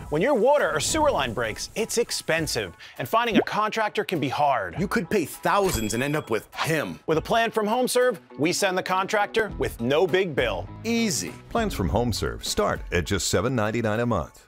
When your water or sewer line breaks, it's expensive, and finding a contractor can be hard. You could pay thousands and end up with him. With a plan from HomeServe, we send the contractor with no big bill. Easy. Plans from HomeServe start at just $7.99 a month.